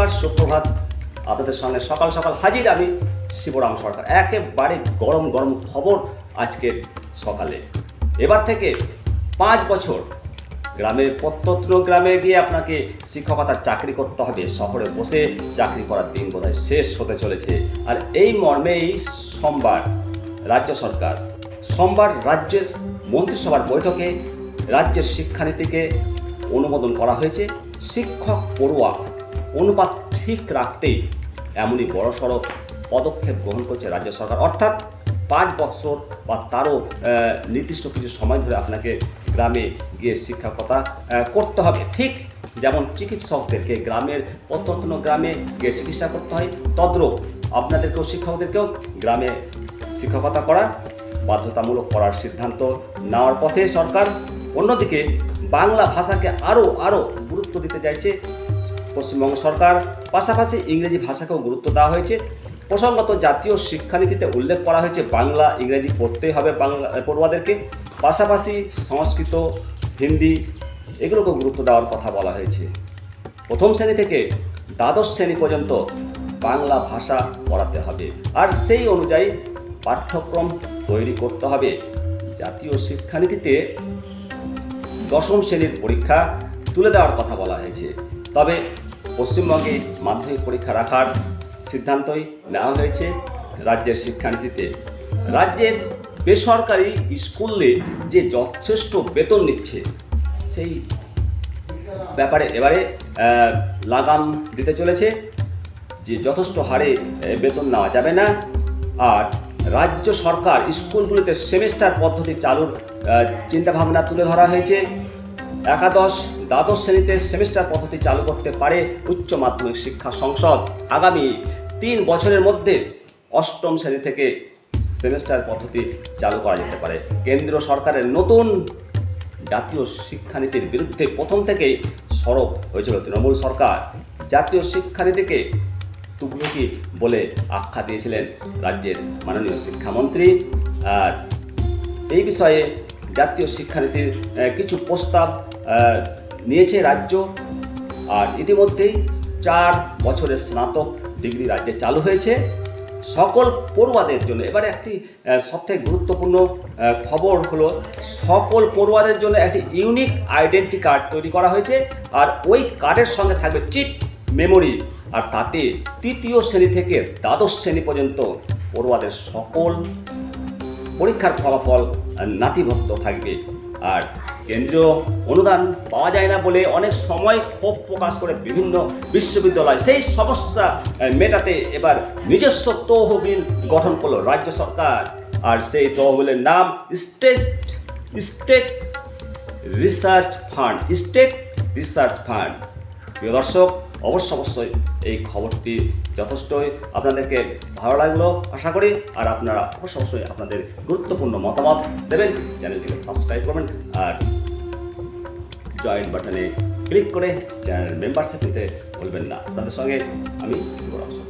সুপ্রভাত। আপনাদের সঙ্গে সকাল সকাল হাজির আমি শিবরাম সরকার। একেবারে গরম গরম খবর আজকের সকালে। এবার থেকে 5 বছর গ্রামের প্রত্যন্ত গ্রামে গিয়ে আপনাকে শিক্ষকতার চাকরি করতে হবে। শহরে বসে চাকরি করার দিন বোধহয় শেষ হতে চলেছে। আর এই মর্মে এই সোমবার রাজ্যের মন্ত্রিসভার বৈঠকে রাজ্যের শিক্ষানীতিকে অনুমোদন করা হয়েছে। শিক্ষক পড়ুয়া অনুপাত ঠিক রাখতেই এমনই বড়সড় পদক্ষেপ গ্রহণ করছে রাজ্য সরকার। অর্থাৎ 5 বছর বা তারও নির্দিষ্ট কিছু সময় ধরে আপনাকে গ্রামে গিয়ে শিক্ষকতা করতে হবে। ঠিক যেমন চিকিৎসকদেরকে গ্রামের প্রত্যন্ত গ্রামে গিয়ে চিকিৎসা করতে হয়, তদ্রূপ আপনাদেরকেও শিক্ষকদেরকেও গ্রামে শিক্ষকতা করা বাধ্যতামূলক করার সিদ্ধান্ত নেওয়ার পথে সরকার। অন্যদিকে বাংলা ভাষাকে আরও গুরুত্ব দিতে চাইছে পশ্চিমবঙ্গ সরকার। পাশাপাশি ইংরেজি ভাষাকেও গুরুত্ব দেওয়া হয়েছে। প্রসঙ্গত জাতীয় শিক্ষানীতিতে উল্লেখ করা হয়েছে বাংলা ইংরেজি পড়তেই হবে বাংলা পড়ুয়াদেরকে। পাশাপাশি সংস্কৃত, হিন্দি এগুলোকেও গুরুত্ব দেওয়ার কথা বলা হয়েছে। প্রথম শ্রেণী থেকে দ্বাদশ শ্রেণী পর্যন্ত বাংলা ভাষা পড়াতে হবে, আর সেই অনুযায়ী পাঠ্যক্রম তৈরি করতে হবে। জাতীয় শিক্ষানীতিতে দশম শ্রেণীর পরীক্ষা তুলে দেওয়ার কথা বলা হয়েছে। তবে পশ্চিমবঙ্গে মাধ্যমিক পরীক্ষা রাখার সিদ্ধান্তই নেওয়া হয়েছে রাজ্যের শিক্ষানীতিতে। রাজ্যের বেসরকারি স্কুলে যে যথেষ্ট বেতন নিচ্ছে সেই ব্যাপারে এবারে লাগাম দিতে চলেছে যে যথেষ্ট হারে বেতন নেওয়া যাবে না। আর রাজ্য সরকার স্কুলগুলিতে সেমেস্টার পদ্ধতি চালুর চিন্তাভাবনা তুলে ধরা হয়েছে। একাদশ দ্বাদশ শ্রেণীতে সেমেস্টার পদ্ধতি চালু করতে পারে উচ্চ মাধ্যমিক শিক্ষা সংসদ। আগামী 3 বছরের মধ্যে অষ্টম শ্রেণী থেকে সেমেস্টার পদ্ধতি চালু করা যেতে পারে। কেন্দ্র সরকারের নতুন জাতীয় শিক্ষানীতির বিরুদ্ধে প্রথম থেকেই সরব হয়েছিল তৃণমূল সরকার। জাতীয় শিক্ষানীতিকে তুগলকি বলে আখ্যা দিয়েছিলেন রাজ্যের মাননীয় শিক্ষামন্ত্রী। আর এই বিষয়ে জাতীয় শিক্ষানীতির কিছু প্রস্তাব নিয়েছে রাজ্য। আর ইতিমধ্যেই 4 বছরের স্নাতক ডিগ্রি রাজ্যে চালু হয়েছে সকল পড়ুয়াদের জন্য। এবারে একটি সবথেকে গুরুত্বপূর্ণ খবর হলো সকল পড়ুয়াদের জন্য একটি ইউনিক আইডেন্টি কার্ড তৈরি করা হয়েছে। আর ওই কার্ডের সঙ্গে থাকবে চিপ মেমোরি, আর তাতে 3য় শ্রেণী থেকে দ্বাদশ শ্রেণী পর্যন্ত পড়ুয়াদের সকল পরীক্ষার ফলাফল নথিভুক্ত থাকবে। আর কেন্দ্রীয় অনুদান পাওয়া যায় না বলে অনেক সময় ক্ষোভ প্রকাশ করে বিভিন্ন বিশ্ববিদ্যালয়। সেই সমস্যা মেটাতে এবার নিজস্ব তহবিল গঠন করলো রাজ্য সরকার। আর সেই তহবিলের নাম স্টেট রিসার্চ ফান্ড। প্রিয় দর্শক, অবশ্যই এই খবরটি যথেষ্টই আপনাদেরকে ভালো লাগলো আশা করি। আর আপনারা অবশ্যই আপনাদের গুরুত্বপূর্ণ মতামত দেবেন। চ্যানেলটিকে সাবস্ক্রাইব করবেন আর জয়েন বাটনে ক্লিক করে চ্যানেল মেম্বারশিপ নিতে ভুলবেন না। আপনাদের সঙ্গে আমি শিবরাম।